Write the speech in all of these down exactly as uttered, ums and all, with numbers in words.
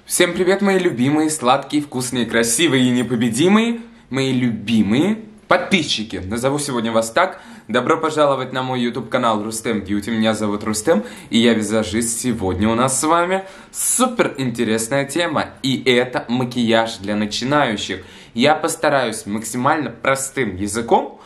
Всем привет, мои любимые, сладкие, вкусные, красивые и непобедимые, мои любимые подписчики. Назову сегодня вас так. Добро пожаловать на мой YouTube канал Рустем Бьюти. Меня зовут Рустем, и я визажист. Сегодня у нас с вами супер интересная тема, и это макияж для начинающих. Я постараюсь максимально простым языком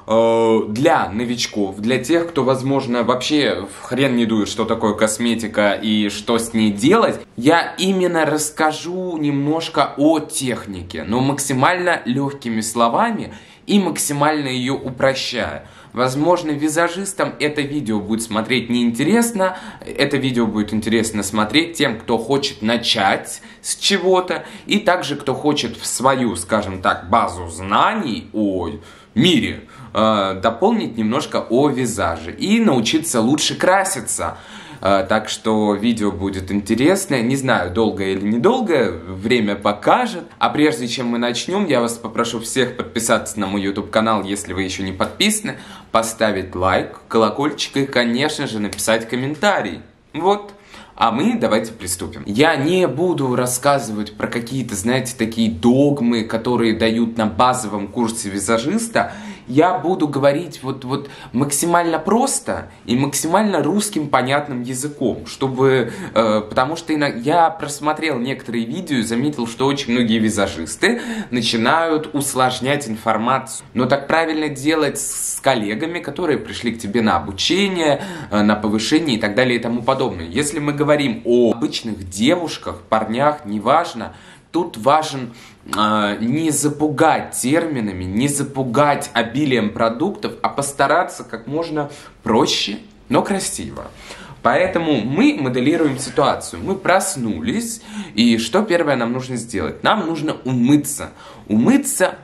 для новичков, для тех, кто, возможно, вообще хрен не дует, что такое косметика и что с ней делать, я именно расскажу немножко о технике, но максимально легкими словами и максимально ее упрощая. Возможно, визажистам это видео будет смотреть неинтересно, это видео будет интересно смотреть тем, кто хочет начать с чего-то, и также, кто хочет в свою, скажем так, базу знаний о мире э, дополнить немножко о визаже и научиться лучше краситься. Э, так что видео будет интересное, не знаю, долгое или недолгое, время покажет. А прежде чем мы начнем, я вас попрошу всех подписаться на мой YouTube канал, если вы еще не подписаны, поставить лайк, колокольчик и, конечно же, написать комментарий. Вот. А мы давайте приступим. Я не буду рассказывать про какие-то, знаете, такие догмы, которые дают на базовом курсе визажиста. Я буду говорить вот, вот максимально просто и максимально русским понятным языком, чтобы, э, потому что я просмотрел некоторые видео и заметил, что очень многие визажисты начинают усложнять информацию. Но так правильно делать с коллегами, которые пришли к тебе на обучение, э, на повышение и так далее и тому подобное. Если мы говорим о обычных девушках, парнях, неважно, тут важен э, не запугать терминами, не запугать обилием продуктов, а постараться как можно проще, но красиво. Поэтому мы моделируем ситуацию. Мы проснулись, и что первое нам нужно сделать? Нам нужно умыться. Умыться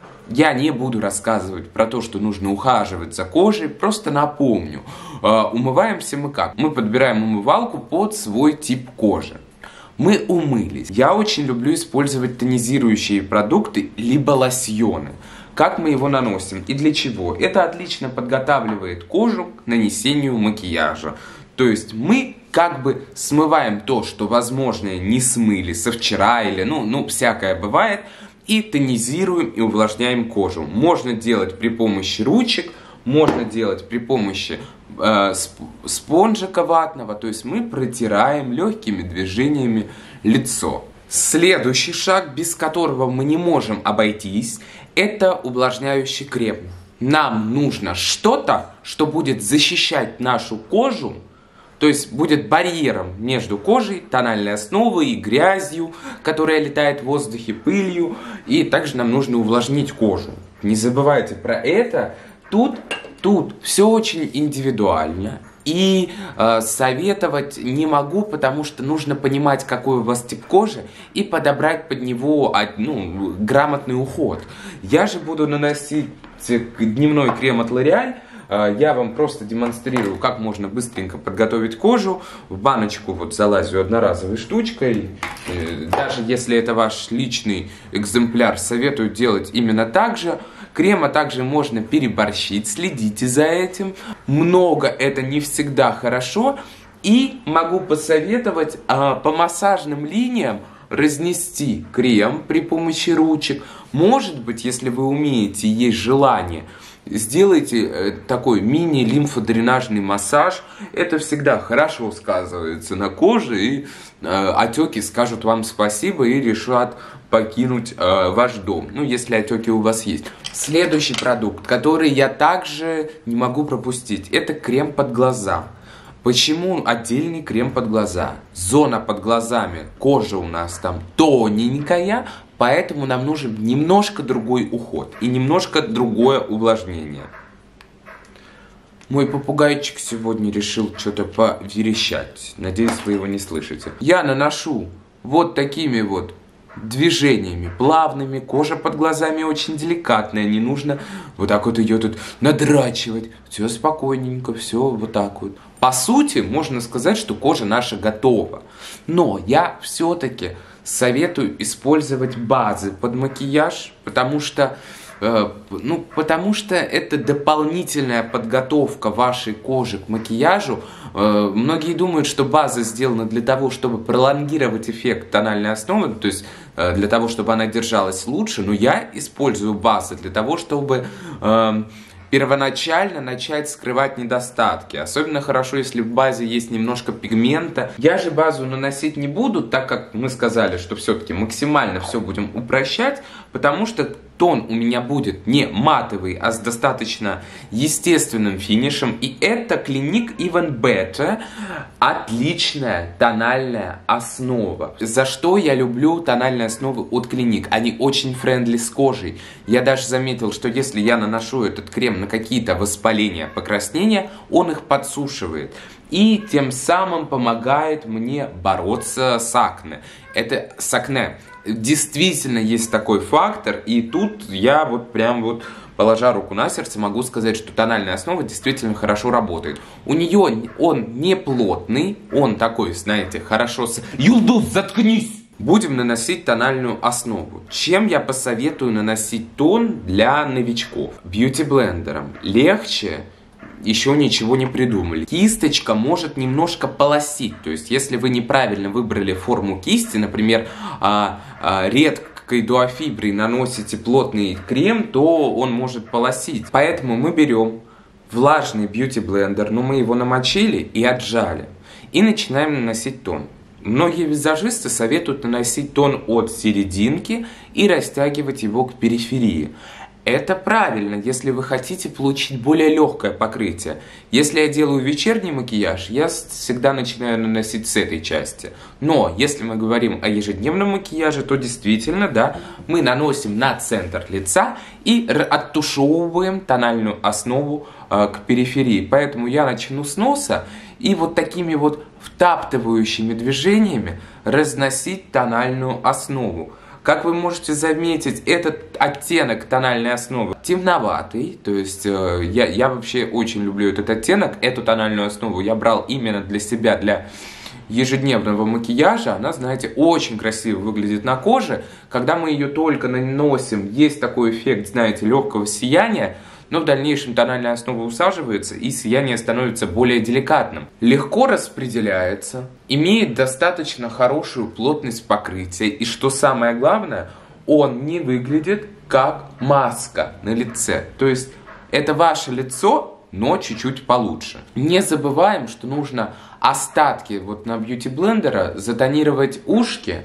я не буду рассказывать про то, что нужно ухаживать за кожей, просто напомню. Э, умываемся мы как? Мы подбираем умывалку под свой тип кожи. Мы умылись. Я очень люблю использовать тонизирующие продукты, либо лосьоны. Как мы его наносим и для чего? Это отлично подготавливает кожу к нанесению макияжа. То есть мы как бы смываем то, что, возможно, не смыли со вчера или, ну, ну, всякое бывает, и тонизируем и увлажняем кожу. Можно делать при помощи ручек, можно делать при помощи э, сп спонжика ватного, то есть мы протираем легкими движениями лицо. Следующий шаг, без которого мы не можем обойтись, это увлажняющий крем. Нам нужно что-то, что будет защищать нашу кожу, то есть будет барьером между кожей, тональной основой и грязью, которая летает в воздухе, пылью, и также нам нужно увлажнить кожу. Не забывайте про это. Тут, тут все очень индивидуально, и э, советовать не могу, потому что нужно понимать, какой у вас тип кожи, и подобрать под него ну, грамотный уход. Я же буду наносить дневной крем от L'Oréal. Э, я вам просто демонстрирую, как можно быстренько подготовить кожу. В баночку вот залазю одноразовой штучкой. Э, даже если это ваш личный экземпляр, советую делать именно так же. Крема также можно переборщить, следите за этим. Много это не всегда хорошо. И могу посоветовать а, по массажным линиям разнести крем при помощи ручек. Может быть, если вы умеете, есть желание, сделайте э, такой мини-лимфодренажный массаж. Это всегда хорошо сказывается на коже, и э, отеки скажут вам спасибо и решат покинуть э, ваш дом, ну, если отеки у вас есть. Следующий продукт, который я также не могу пропустить, это крем под глаза. Почему отдельный крем под глаза? Зона под глазами, кожа у нас там тоненькая, поэтому нам нужен немножко другой уход и немножко другое увлажнение. Мой попугайчик сегодня решил что-то поверещать. Надеюсь, вы его не слышите. Я наношу вот такими вот движениями плавными. Кожа под глазами очень деликатная. Не нужно вот так вот ее тут надрачивать. Все спокойненько, все вот так вот. По сути, можно сказать, что кожа наша готова. Но я все-таки советую использовать базы под макияж, потому что Э, ну, потому что это дополнительная подготовка вашей кожи к макияжу. Э, многие думают, что база сделана для того, чтобы пролонгировать эффект тональной основы, то есть э, для того, чтобы она держалась лучше, но я использую базы для того, чтобы э, первоначально начать скрывать недостатки. Особенно хорошо, если в базе есть немножко пигмента. Я же базу наносить не буду, так как мы сказали, что все-таки максимально все будем упрощать, потому что тон у меня будет не матовый, а с достаточно естественным финишем. И это Clinique Even Better. Отличная тональная основа. За что я люблю тональные основы от Clinique? Они очень френдли с кожей. Я даже заметил, что если я наношу этот крем на какие-то воспаления, покраснения, он их подсушивает. И тем самым помогает мне бороться с акне. Это с акне. Действительно есть такой фактор, и тут я вот прям вот, положа руку на сердце, могу сказать, что тональная основа действительно хорошо работает. У нее он не плотный, он такой, знаете, хорошо... С... Юлдус, заткнись! Будем наносить тональную основу. Чем я посоветую наносить тон для новичков? Бьюти-блендером. Легче... Еще ничего не придумали. Кисточка может немножко полосить. То есть, если вы неправильно выбрали форму кисти, например, а, а, редкой дуофиброй наносите плотный крем, то он может полосить. Поэтому мы берем влажный бьюти-блендер, но мы его намочили и отжали. И начинаем наносить тон. Многие визажисты советуют наносить тон от серединки и растягивать его к периферии. Это правильно, если вы хотите получить более легкое покрытие. Если я делаю вечерний макияж, я всегда начинаю наносить с этой части. Но если мы говорим о ежедневном макияже, то действительно, да, мы наносим на центр лица и оттушевываем тональную основу э, к периферии. Поэтому я начну с носа и вот такими вот втаптывающими движениями разносить тональную основу. Как вы можете заметить, этот оттенок тональной основы темноватый, то есть э, я, я вообще очень люблю этот оттенок, эту тональную основу я брал именно для себя, для ежедневного макияжа. Она, знаете, очень красиво выглядит на коже. Когда мы ее только наносим, есть такой эффект, знаете, легкого сияния, но в дальнейшем тональная основа усаживается и сияние становится более деликатным. Легко распределяется, имеет достаточно хорошую плотность покрытия и, что самое главное, он не выглядит как маска на лице. То есть это ваше лицо, но чуть-чуть получше. Не забываем, что нужно остатки вот на бьюти-блендера затонировать ушки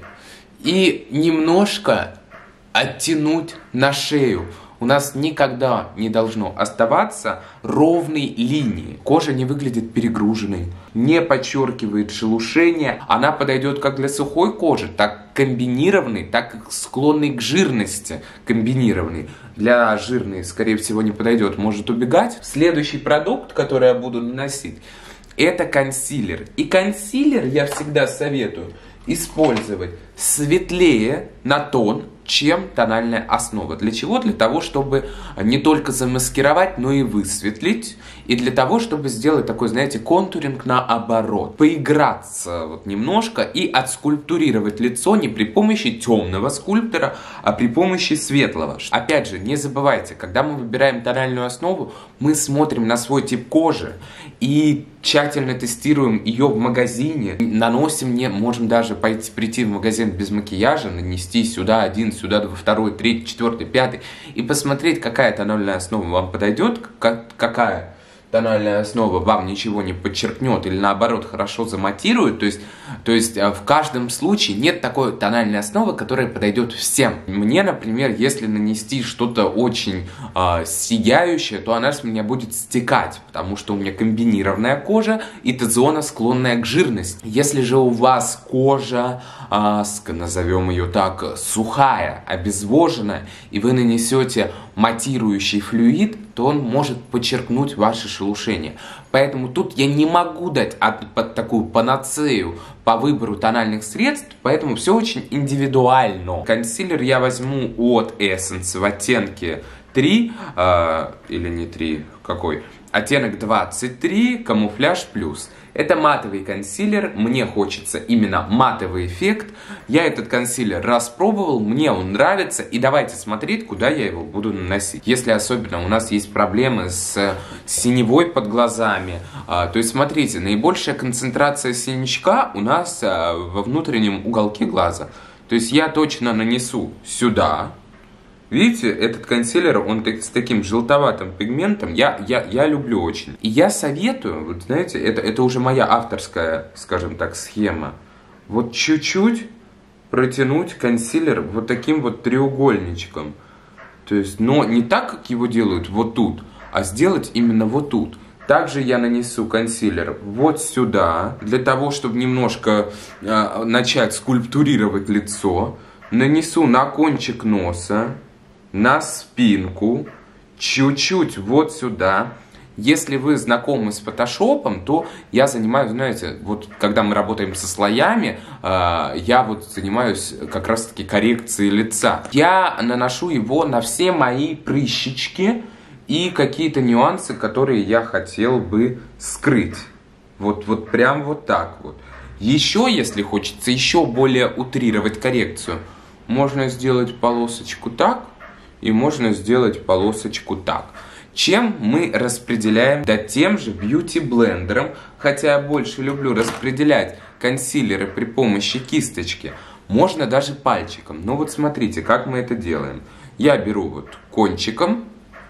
и немножко оттянуть на шею. У нас никогда не должно оставаться ровной линии. Кожа не выглядит перегруженной, не подчеркивает шелушение. Она подойдет как для сухой кожи, так комбинированной, так и склонной к жирности комбинированной. Для жирной, скорее всего, не подойдет, может убегать. Следующий продукт, который я буду наносить, это консилер. И консилер я всегда советую использовать светлее на тон, чем тональная основа. Для чего? Для того, чтобы не только замаскировать, но и высветлить. И для того, чтобы сделать такой, знаете, контуринг наоборот. Поиграться вот немножко и отскульптурировать лицо не при помощи темного скульптора, а при помощи светлого. Опять же, не забывайте, когда мы выбираем тональную основу, мы смотрим на свой тип кожи и тщательно тестируем ее в магазине. Наносим, не можем даже пойти, прийти в магазин без макияжа, нанести сюда один, сюда второй, третий, четвертый, пятый и посмотреть, какая тональная основа вам подойдет, как, какая тональная основа вам ничего не подчеркнет или наоборот хорошо заматирует. То есть, то есть в каждом случае нет такой тональной основы, которая подойдет всем. Мне, например, если нанести что-то очень э, сияющее, то она с меня будет стекать, потому что у меня комбинированная кожа и Т-зона, склонная к жирности. Если же у вас кожа, э, назовем ее так, сухая, обезвоженная, и вы нанесете матирующий флюид, то он может подчеркнуть ваше шелушение. Поэтому тут я не могу дать от, под такую панацею по выбору тональных средств, поэтому все очень индивидуально. Консилер я возьму от Essence в оттенке три, э, или не три, какой? Оттенок двадцать три, камуфляж плюс. Это матовый консилер, мне хочется именно матовый эффект. Я этот консилер распробовал, мне он нравится, и давайте смотреть, куда я его буду наносить. Если особенно у нас есть проблемы с синевой под глазами, то есть смотрите, наибольшая концентрация синячка у нас во внутреннем уголке глаза. То есть я точно нанесу сюда. Видите, этот консилер, он с таким желтоватым пигментом, я, я, я люблю очень. И я советую, вот знаете, это, это уже моя авторская, скажем так, схема. Вот чуть-чуть протянуть консилер вот таким вот треугольничком. То есть, но не так, как его делают вот тут, а сделать именно вот тут. Также я нанесу консилер вот сюда, для того, чтобы немножко э, начать скульптурировать лицо. Нанесу на кончик носа, на спинку, чуть-чуть вот сюда. Если вы знакомы с фотошопом, то я занимаюсь, знаете, вот когда мы работаем со слоями, э, я вот занимаюсь как раз-таки коррекцией лица. Я наношу его на все мои прыщички и какие-то нюансы, которые я хотел бы скрыть. Вот, вот прям вот так вот. Еще, если хочется еще более утрировать коррекцию, можно сделать полосочку так, и можно сделать полосочку так. Чем мы распределяем? Да тем же бьюти-блендером, хотя я больше люблю распределять консилеры при помощи кисточки. Можно даже пальчиком. Но вот смотрите, как мы это делаем. Я беру вот кончиком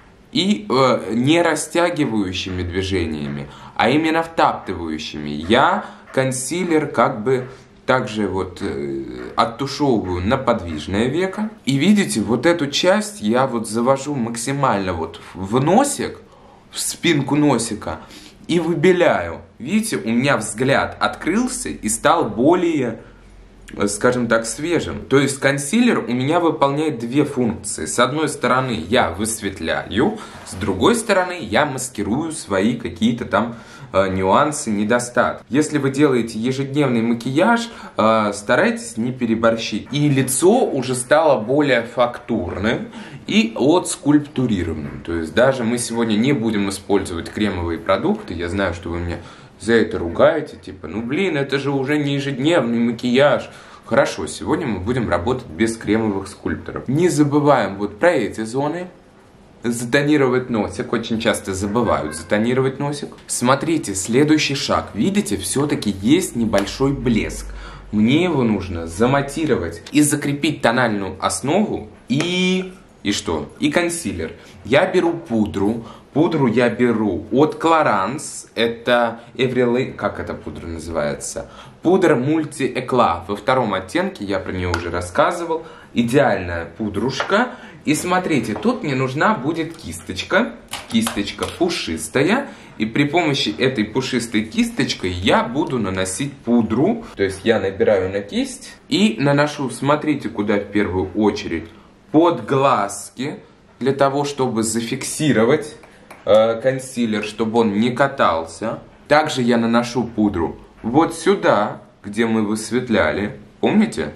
и э, не растягивающими движениями, а именно втаптывающими. Я консилер как бы также вот э, оттушевываю на подвижное веко. И видите, вот эту часть я вот завожу максимально вот в носик, в спинку носика и выбеляю. Видите, у меня взгляд открылся и стал более, скажем так, свежим. То есть консилер у меня выполняет две функции. С одной стороны я высветляю, с другой стороны я маскирую свои какие-то там э, нюансы, недостатки. Если вы делаете ежедневный макияж, э, старайтесь не переборщить. И лицо уже стало более фактурным и отскульптурированным. То есть даже мы сегодня не будем использовать кремовые продукты. Я знаю, что вы меня за это ругаете, типа, ну блин, это же уже не ежедневный макияж. Хорошо, сегодня мы будем работать без кремовых скульпторов. Не забываем вот про эти зоны. Затонировать носик, очень часто забывают затонировать носик. Смотрите, следующий шаг. Видите, все-таки есть небольшой блеск. Мне его нужно заматировать и закрепить тональную основу и... И что? И консилер. Я беру пудру. Пудру я беру от Clarins. Это Everyday... Как эта пудра называется? Пудра Multi Eclat. Во втором оттенке, я про нее уже рассказывал. Идеальная пудрушка. И смотрите, тут мне нужна будет кисточка. Кисточка пушистая. И при помощи этой пушистой кисточкой я буду наносить пудру. То есть я набираю на кисть и наношу, смотрите, куда в первую очередь. Под глазки, для того, чтобы зафиксировать э, консилер, чтобы он не катался. Также я наношу пудру вот сюда, где мы высветляли. Помните?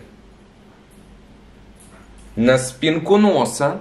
На спинку носа.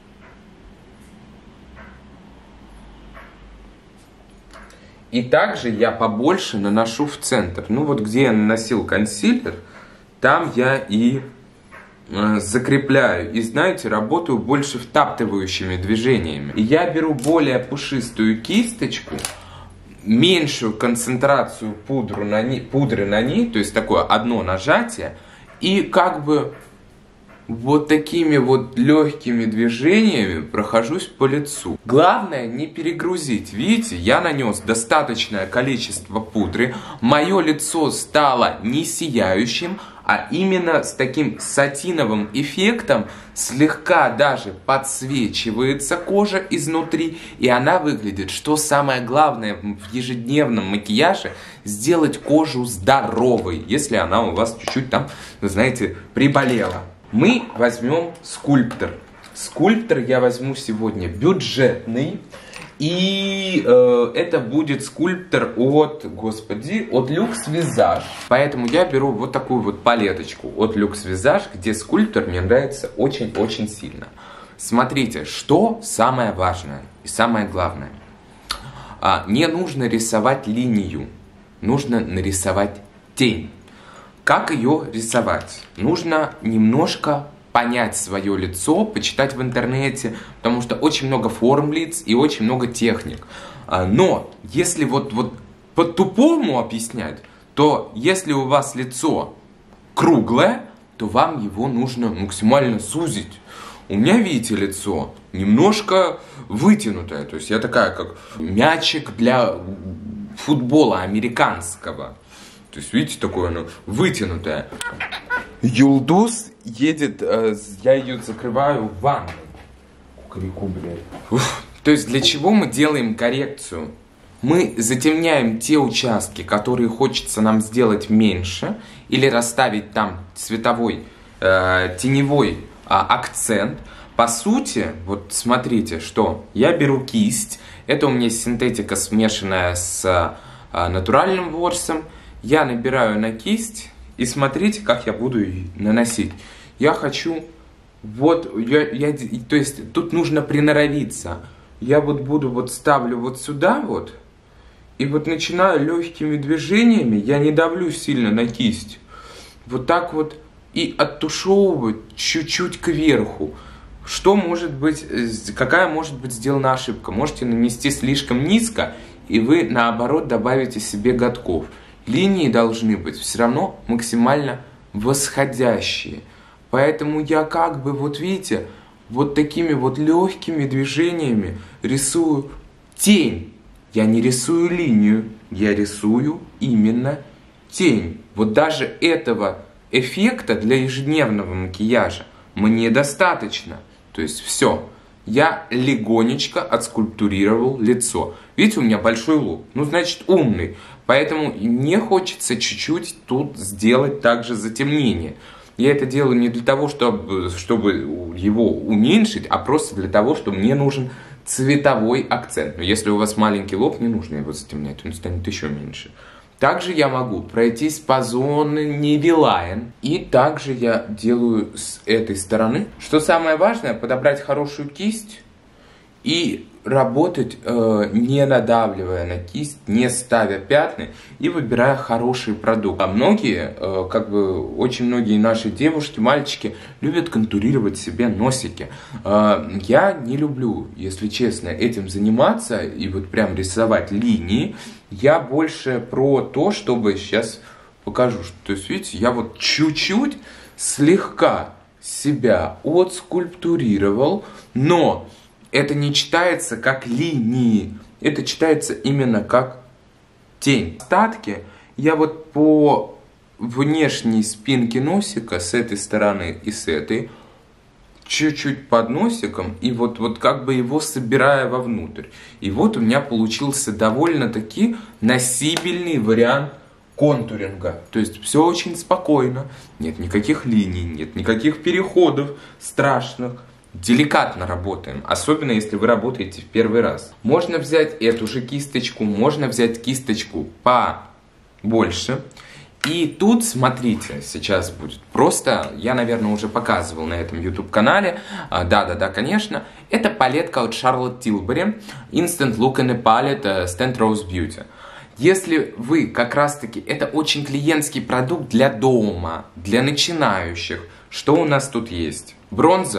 И также я побольше наношу в центр. Ну вот где я наносил консилер, там я и закрепляю. И знаете, работаю больше втаптывающими движениями. И я беру более пушистую кисточку, меньшую концентрацию пудру на ней, пудры на ней, то есть такое одно нажатие, и как бы вот такими вот легкими движениями прохожусь по лицу. Главное не перегрузить. Видите, я нанес достаточное количество пудры. Мое лицо стало не сияющим, а именно с таким сатиновым эффектом. Слегка даже подсвечивается кожа изнутри, и она выглядит, что самое главное в ежедневном макияже, сделать кожу здоровой, если она у вас чуть-чуть там, вы знаете, приболела. Мы возьмем скульптор. Скульптор я возьму сегодня бюджетный. И э, это будет скульптор от, господи, от Luxe Visage. Поэтому я беру вот такую вот палеточку от Luxe Visage, где скульптор мне нравится очень-очень сильно. Смотрите, что самое важное и самое главное. а, не нужно рисовать линию, нужно нарисовать тень. Как ее рисовать? Нужно немножко понять свое лицо, почитать в интернете, потому что очень много форм лиц и очень много техник. Но если вот, вот по-тупому объяснять, то если у вас лицо круглое, то вам его нужно максимально сузить. У меня, видите, лицо немножко вытянутое, то есть я такая, как мячик для футбола американского. То есть, видите, такое оно вытянутое. Юлдуз едет, э, я ее закрываю в ванну. Кукареку, блядь. Уф. То есть, для чего мы делаем коррекцию? Мы затемняем те участки, которые хочется нам сделать меньше, или расставить там цветовой, э, теневой э, акцент. По сути, вот смотрите, что я беру кисть, это у меня синтетика, смешанная с э, натуральным ворсом. Я набираю на кисть, и смотрите, как я буду наносить. Я хочу, вот, я, я, то есть тут нужно приноровиться. Я вот буду, вот ставлю вот сюда вот, и вот начинаю легкими движениями, я не давлю сильно на кисть, вот так вот, и оттушевывать чуть-чуть кверху. Что может быть, какая может быть сделана ошибка? Можете нанести слишком низко, и вы, наоборот, добавите себе годков. Линии должны быть все равно максимально восходящие. Поэтому я как бы, вот видите, вот такими вот легкими движениями рисую тень. Я не рисую линию, я рисую именно тень. Вот даже этого эффекта для ежедневного макияжа мне достаточно. То есть все. Я легонечко отскульптурировал лицо. Видите, у меня большой лоб. Ну, значит, умный. Поэтому мне хочется чуть-чуть тут сделать также затемнение. Я это делаю не для того, чтобы, чтобы его уменьшить, а просто для того, что мне нужен цветовой акцент. Но если у вас маленький лоб, не нужно его затемнять, он станет еще меньше. Также я могу пройтись по зоне Невилайн. И также я делаю с этой стороны. Что самое важное, подобрать хорошую кисть и работать, э, не надавливая на кисть, не ставя пятна и выбирая хороший продукт. А многие, э, как бы очень многие наши девушки, мальчики любят контурировать себе носики. Э, я не люблю, если честно, этим заниматься и вот прям рисовать линии. Я больше про то, чтобы сейчас покажу. То есть, видите, я вот чуть-чуть слегка себя отскульптурировал, но это не читается как линии, это читается именно как тень. Остатки я вот по внешней спинке носика с этой стороны и с этой чуть-чуть под носиком и вот, вот как бы его собирая вовнутрь. И вот у меня получился довольно-таки носибельный вариант контуринга. То есть все очень спокойно, нет никаких линий, нет никаких переходов страшных. Деликатно работаем, особенно если вы работаете в первый раз. Можно взять эту же кисточку, можно взять кисточку побольше. И тут, смотрите, сейчас будет просто, я, наверное, уже показывал на этом YouTube-канале, да-да-да, конечно, это палетка от Charlotte Tilbury, Instant Look in a Palette Stand Rose Beauty. Если вы как раз-таки, это очень клиентский продукт для дома, для начинающих, что у нас тут есть? Бронзер,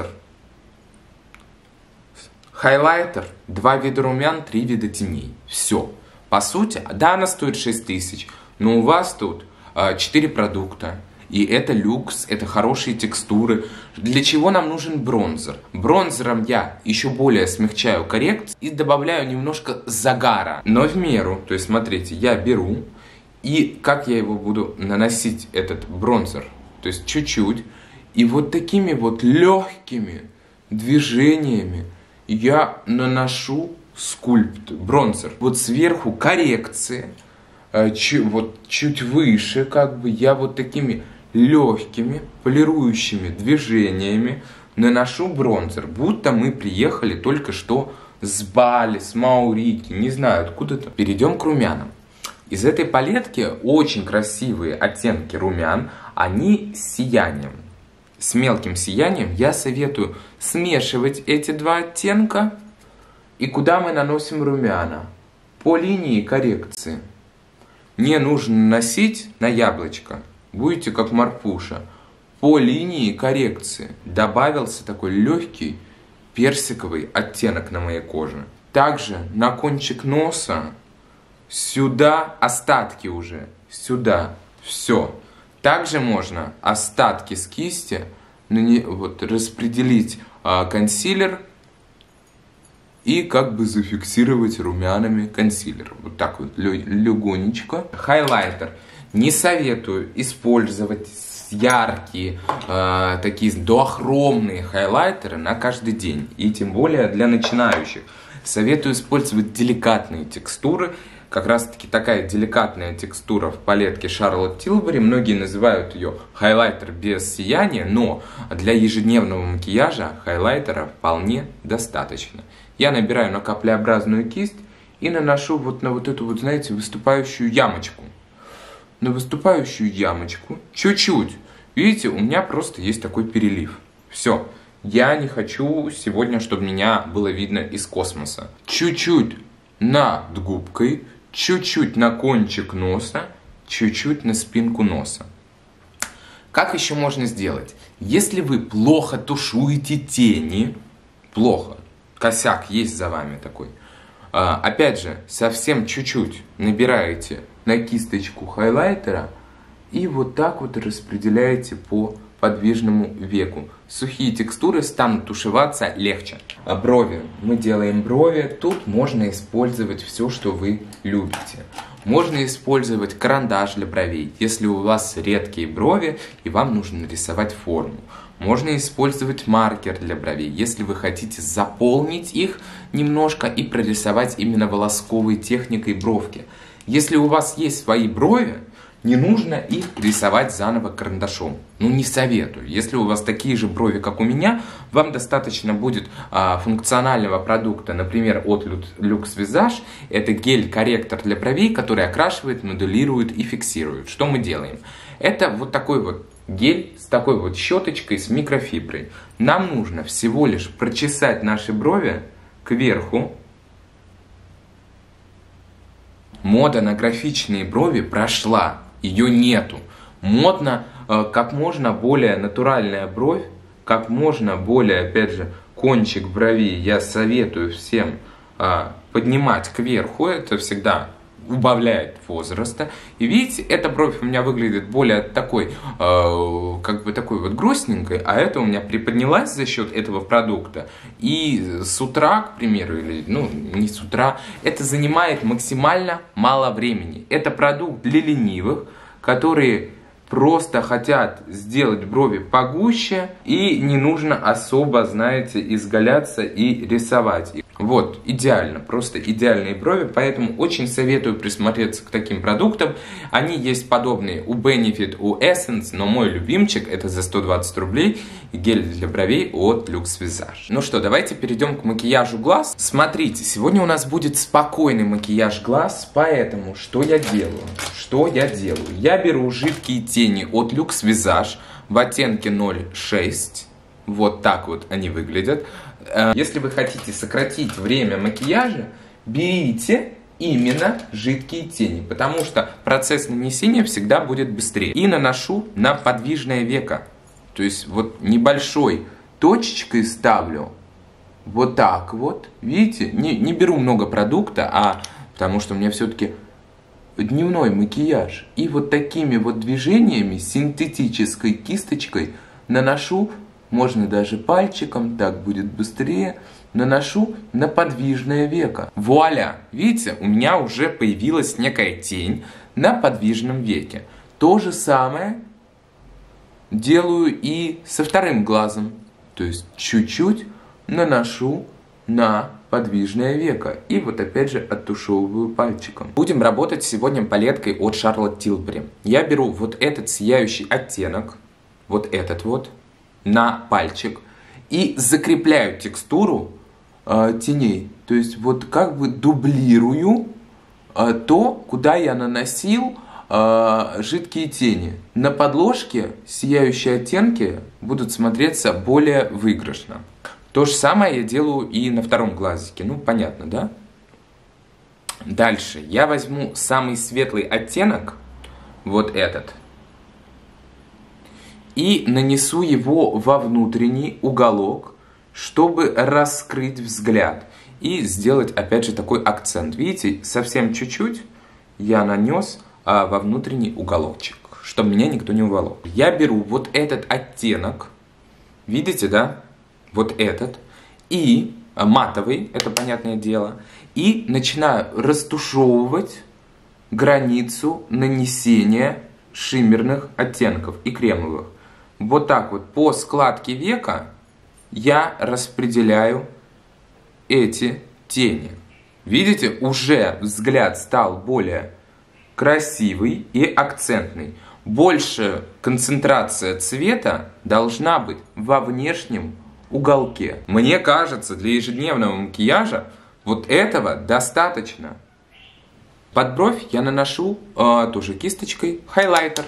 хайлайтер, два вида румян, три вида теней. Все. По сути, да, она стоит шесть тысяч, но у вас тут э, четыре продукта. И это люкс, это хорошие текстуры. Для чего нам нужен бронзер? Бронзером я еще более смягчаю коррекцию и добавляю немножко загара. Но в меру. То есть, смотрите, я беру, и как я его буду наносить, этот бронзер? То есть, чуть-чуть. И вот такими вот легкими движениями я наношу скульпт, бронзер. Вот сверху коррекции, чуть, вот чуть выше, как бы я вот такими легкими полирующими движениями наношу бронзер, будто мы приехали только что с Бали, с Маурики, не знаю откуда-то. Перейдем к румянам. Из этой палетки очень красивые оттенки румян, они с сиянием. С мелким сиянием я советую смешивать эти два оттенка. И куда мы наносим румяна? по линии коррекции. Не нужно наносить на яблочко. Будете как Марпуша. По линии коррекции добавился такой легкий персиковый оттенок на моей коже. Также на кончик носа, сюда остатки уже, сюда, все. Также можно остатки с кисти вот, распределить а, консилер и как бы зафиксировать румянами консилер. Вот так вот, легонечко. Хайлайтер. Не советую использовать яркие, э, такие дуохромные хайлайтеры на каждый день. И тем более для начинающих. Советую использовать деликатные текстуры. Как раз таки такая деликатная текстура в палетке Charlotte Tilbury. Многие называют ее хайлайтер без сияния, но для ежедневного макияжа хайлайтера вполне достаточно. Я набираю на каплеобразную кисть и наношу вот на вот эту вот, знаете, выступающую ямочку. На выступающую ямочку чуть-чуть. Видите, у меня просто есть такой перелив. Все. Я не хочу сегодня, чтобы меня было видно из космоса. Чуть-чуть над губкой, чуть-чуть на кончик носа, чуть-чуть на спинку носа. Как еще можно сделать? Если вы плохо тушуете тени, плохо, косяк есть за вами такой, опять же, совсем чуть-чуть набираете на кисточку хайлайтера и вот так вот распределяете по подвижному веку. Сухие текстуры станут тушеваться легче. А брови. Мы делаем брови. Тут можно использовать все, что вы любите. Можно использовать карандаш для бровей, если у вас редкие брови и вам нужно нарисовать форму. Можно использовать маркер для бровей, если вы хотите заполнить их немножко и прорисовать именно волосковой техникой бровки. Если у вас есть свои брови, не нужно их рисовать заново карандашом. Ну, не советую. Если у вас такие же брови, как у меня, вам достаточно будет а, функционального продукта, например, от Lux Visage. Это гель-корректор для бровей, который окрашивает, моделирует и фиксирует. Что мы делаем? Это вот такой вот гель с такой вот щеточкой с микрофиброй. Нам нужно всего лишь прочесать наши брови кверху. Мода на графичные брови прошла, ее нету. Модно э, как можно более натуральная бровь, как можно более, опять же, кончик брови я советую всем э, поднимать кверху, это всегда убавляет возраста. И видите, эта бровь у меня выглядит более такой, э, как бы такой вот грустненькой, а эта у меня приподнялась за счет этого продукта. И с утра, к примеру, или ну не с утра, это занимает максимально мало времени. Это продукт для ленивых, которые просто хотят сделать брови погуще, и не нужно особо, знаете, изгаляться и рисовать. Вот, идеально, просто идеальные брови, поэтому очень советую присмотреться к таким продуктам. Они есть подобные у Benefit, у Essence, но мой любимчик это за сто двадцать рублей гель для бровей от Lux Visage. Ну что, давайте перейдем к макияжу глаз. Смотрите, сегодня у нас будет спокойный макияж глаз, поэтому что я делаю? Что я делаю? Я беру жидкие тени от Lux Visage в оттенке ноль шесть. Вот так вот они выглядят. Если вы хотите сократить время макияжа, берите именно жидкие тени, потому что процесс нанесения всегда будет быстрее. И наношу на подвижное веко. То есть вот небольшой точечкой ставлю. Вот так вот. Видите? Не, не беру много продукта, а потому что у меня все-таки дневной макияж. И вот такими вот движениями, синтетической кисточкой наношу. Можно даже пальчиком, так будет быстрее. Наношу на подвижное веко. Вуаля! Видите, у меня уже появилась некая тень на подвижном веке. То же самое делаю и со вторым глазом. То есть чуть-чуть наношу на подвижное веко. И вот опять же оттушевываю пальчиком. Будем работать сегодня палеткой от Charlotte Tilbury. Я беру вот этот сияющий оттенок, вот этот вот, на пальчик и закрепляю текстуру э, теней. То есть вот как бы дублирую э, то, куда я наносил э, жидкие тени. На подложке сияющие оттенки будут смотреться более выигрышно. То же самое я делаю и на втором глазике. Ну, понятно, да? Дальше я возьму самый светлый оттенок, вот этот, и нанесу его во внутренний уголок, чтобы раскрыть взгляд и сделать, опять же, такой акцент. Видите, совсем чуть-чуть я нанес а, во внутренний уголочек, чтобы меня никто не уволок. Я беру вот этот оттенок, видите, да, вот этот, и а, матовый, это понятное дело, и начинаю растушевывать границу нанесения шиммерных оттенков и кремовых. Вот так вот по складке века я распределяю эти тени. Видите, уже взгляд стал более красивый и акцентный. Больше концентрация цвета должна быть во внешнем уголке. Мне кажется, для ежедневного макияжа вот этого достаточно. Под бровь я наношу э, тоже кисточкой хайлайтер.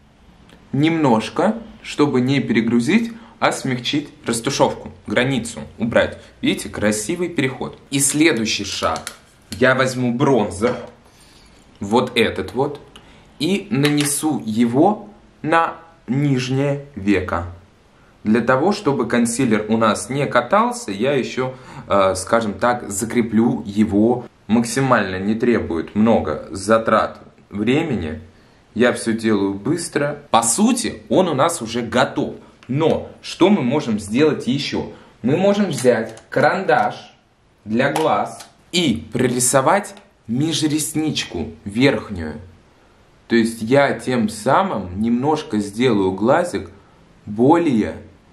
Немножко, чтобы не перегрузить, а смягчить растушевку, границу убрать. Видите, красивый переход. И следующий шаг. Я возьму бронзер, вот этот вот, и нанесу его на нижнее веко. Для того, чтобы консилер у нас не катался, я еще, э, скажем так, закреплю его. Максимально не требует много затрат времени. Я все делаю быстро. По сути, он у нас уже готов. Но что мы можем сделать еще? Мы можем взять карандаш для глаз и прорисовать межресничку верхнюю. То есть я тем самым немножко сделаю глазик более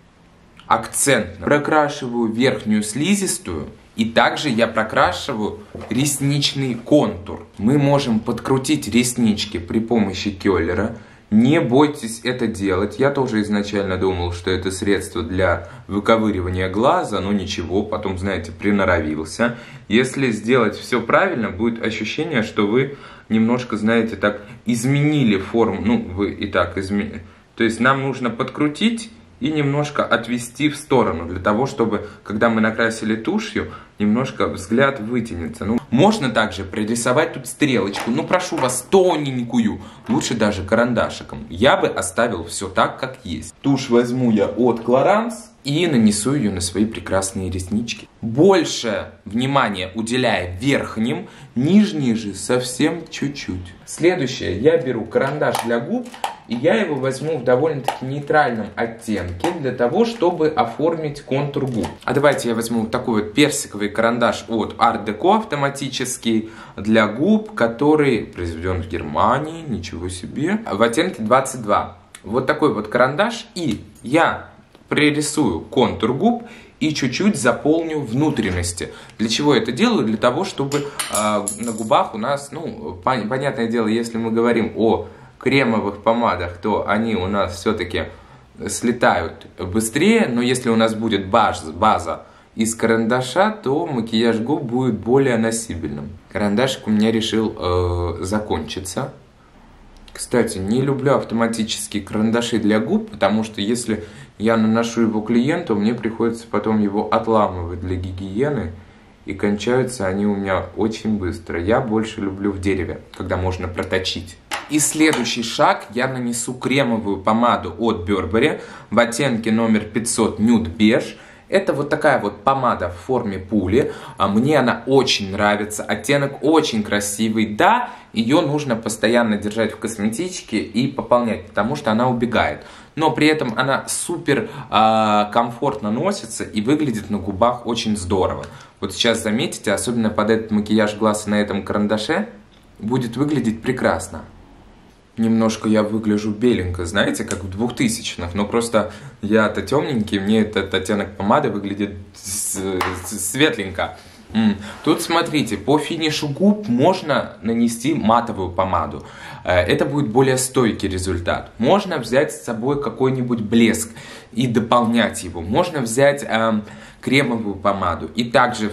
акцентным. Прокрашиваю верхнюю слизистую. И также я прокрашиваю ресничный контур. Мы можем подкрутить реснички при помощи кёллера. Не бойтесь это делать. Я тоже изначально думал, что это средство для выковыривания глаза, но ничего, потом, знаете, приноровился. Если сделать все правильно, будет ощущение, что вы немножко, знаете, так изменили форму. Ну, вы и так изменили. То есть нам нужно подкрутить и немножко отвести в сторону, для того, чтобы, когда мы накрасили тушью, немножко взгляд вытянется. Ну, можно также прорисовать тут стрелочку, но прошу вас, тоненькую, лучше даже карандашиком. Я бы оставил все так, как есть. Тушь возьму я от Clarins и нанесу ее на свои прекрасные реснички. Больше внимания уделяя верхним, нижние же совсем чуть-чуть. Следующее, я беру карандаш для губ, и я его возьму в довольно-таки нейтральном оттенке, для того, чтобы оформить контур губ. А давайте я возьму вот такой вот персиковый карандаш от Art Deco автоматический для губ, который произведен в Германии, ничего себе, в оттенке двадцать два. Вот такой вот карандаш, и я прорисую контур губ и чуть-чуть заполню внутренности. Для чего я это делаю? Для того, чтобы э, на губах у нас, ну, пон понятное дело, если мы говорим о кремовых помадах, то они у нас все-таки слетают быстрее, но если у нас будет база, база из карандаша, то макияж губ будет более носибельным. Карандашик у меня решил э, закончиться. Кстати, не люблю автоматические карандаши для губ, потому что если я наношу его клиенту, мне приходится потом его отламывать для гигиены, и кончаются они у меня очень быстро. Я больше люблю в дереве, когда можно проточить. И следующий шаг, я нанесу кремовую помаду от Burberry в оттенке номер пятьсот Nude Beige. Это вот такая вот помада в форме пули. Мне она очень нравится. Оттенок очень красивый. Да, ее нужно постоянно держать в косметичке и пополнять, потому что она убегает. Но при этом она супер э, комфортно носится и выглядит на губах очень здорово. Вот сейчас заметите, особенно под этот макияж глаз на этом карандаше, будет выглядеть прекрасно. Немножко я выгляжу беленько, знаете, как в двухтысячных, но просто я-то темненький, мне этот оттенок помады выглядит светленько. Тут смотрите, по финишу губ можно нанести матовую помаду. Это будет более стойкий результат. Можно взять с собой какой-нибудь блеск и дополнять его. Можно взять э, кремовую помаду и также,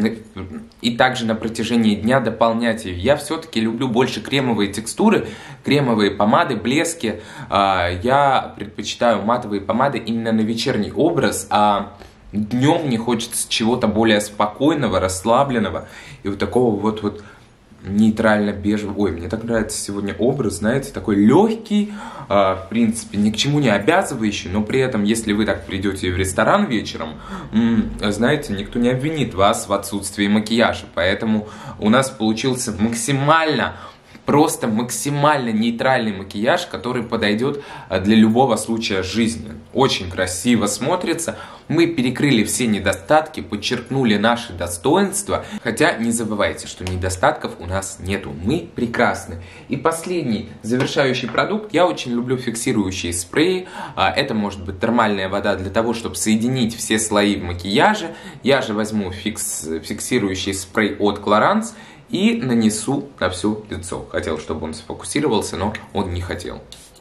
и также на протяжении дня дополнять ее. Я все-таки люблю больше кремовые текстуры, кремовые помады, блески. Э, я предпочитаю матовые помады именно на вечерний образ, а днем мне хочется чего-то более спокойного, расслабленного и вот такого вот, вот нейтрально-бежевый. Ой, мне так нравится сегодня образ, знаете, такой легкий, э, в принципе, ни к чему не обязывающий, но при этом, если вы так придете в ресторан вечером, м, знаете, никто не обвинит вас в отсутствии макияжа. Поэтому у нас получился максимально, просто максимально нейтральный макияж, который подойдет для любого случая жизни. Очень красиво смотрится. Мы перекрыли все недостатки, подчеркнули наши достоинства. Хотя не забывайте, что недостатков у нас нету. Мы прекрасны. И последний завершающий продукт. Я очень люблю фиксирующие спреи. Это может быть термальная вода для того, чтобы соединить все слои в макияже. Я же возьму фикс, фиксирующий спрей от Clarins и нанесу на все лицо. Хотел, чтобы он сфокусировался, но он не хотел.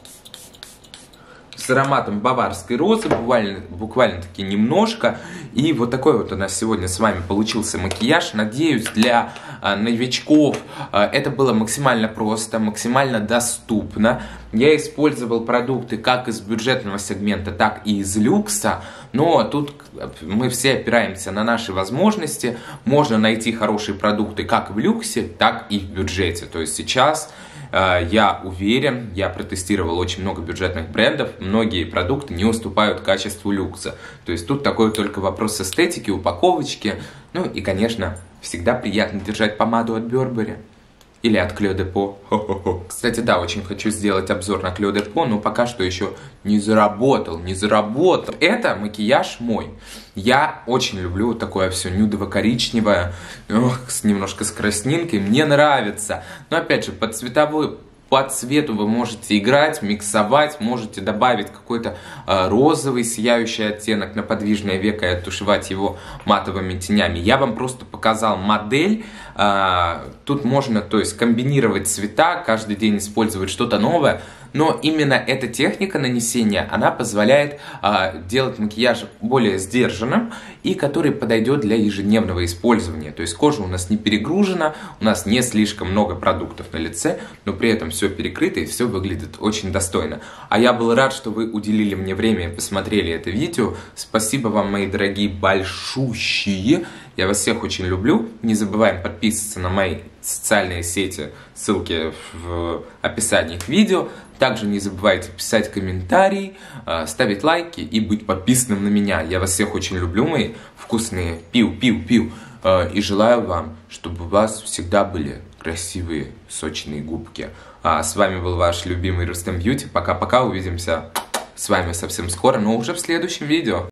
С ароматом баварской розы, буквально, буквально таки немножко. И вот такой вот у нас сегодня с вами получился макияж. Надеюсь, для а, новичков а, это было максимально просто, максимально доступно. Я использовал продукты как из бюджетного сегмента, так и из люкса. Но тут мы все опираемся на наши возможности. Можно найти хорошие продукты как в люксе, так и в бюджете. То есть сейчас я уверен, я протестировал очень много бюджетных брендов, многие продукты не уступают качеству люкса. То есть тут такой только вопрос эстетики, упаковочки. Ну и, конечно, всегда приятно держать помаду от Burberry. Или от Clé de Peau. Хо-хо-хо. Кстати, да, очень хочу сделать обзор на Clé de Peau, но пока что еще не заработал, не заработал. Это макияж мой. Я очень люблю вот такое все нюдово-коричневое, с, немножко с краснинкой. Мне нравится. Но опять же, под цветовой... По цвету вы можете играть, миксовать, можете добавить какой-то э, розовый сияющий оттенок на подвижное веко и оттушевать его матовыми тенями. Я вам просто показал модель. Э, тут можно, то есть, комбинировать цвета, каждый день использовать что-то новое. Но именно эта техника нанесения, она позволяет э, делать макияж более сдержанным и который подойдет для ежедневного использования. То есть кожа у нас не перегружена, у нас не слишком много продуктов на лице, но при этом все перекрыто и все выглядит очень достойно. А я был рад, что вы уделили мне время и посмотрели это видео. Спасибо вам, мои дорогие, большущие. Я вас всех очень люблю. Не забываем подписываться на мои социальные сети, ссылки в описании к видео. Также не забывайте писать комментарии, ставить лайки и быть подписанным на меня. Я вас всех очень люблю, мои вкусные пиу-пиу-пиу. И желаю вам, чтобы у вас всегда были красивые, сочные губки. А с вами был ваш любимый Рустем Бьюти. Пока-пока, увидимся с вами совсем скоро, но уже в следующем видео.